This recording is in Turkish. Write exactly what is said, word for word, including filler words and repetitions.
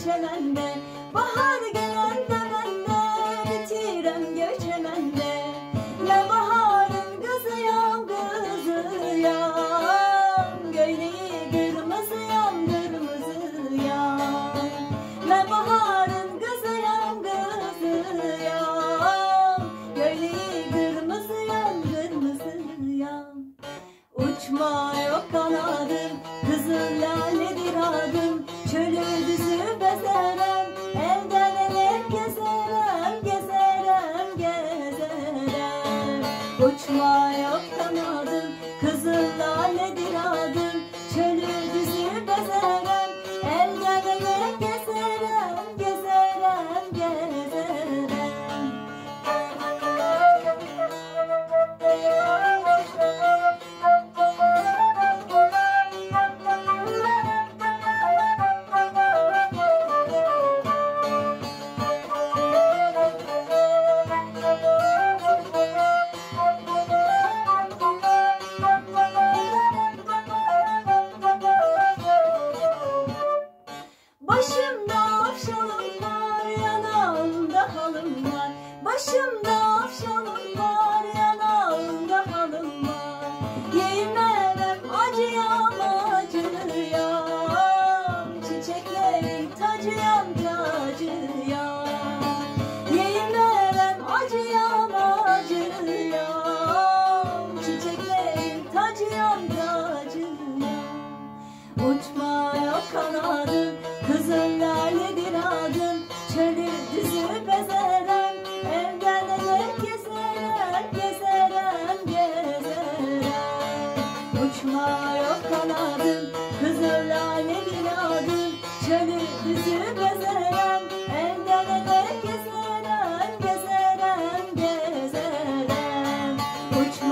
göçemende, bahar gelende bende, bitirem göçemende. Ben baharın kızıyam, kızıyam, göyleği kırmızıyam, kırmızıyam. Ben baharın kızıyam, kızıyam, göyleği kırmızıyam, kırmızıyam. Uçma yok kanadım, kızıl laledir adım, çölü düzü bezerem, elden ele gezerem, gezerem, gezerem. Uçma yok kanadım, kızıl laledir adım, çölü düzü bezerem, elden ele gezerem, gezerem, gezerem. Başımda afşalım var, yanağımda halım var. Başımda afşalım var, yanağımda halım var. Yeğmenem acıyam, acıyam, çiçeklerin tacıyam, tacıyam. Yeğmenem acıyam, acıyam, çiçeklerin tacıyam, tacıyam. Uçma yok kanadım, kızıl laledir adım, çölü düzü bezerem, elden ele gezerem, gezerem, gezerem. Uçma yok kanadım, kızıl laledir adım, çölü düzü bezerem, elden ele gezerem, gezerem, gezerem. Uçma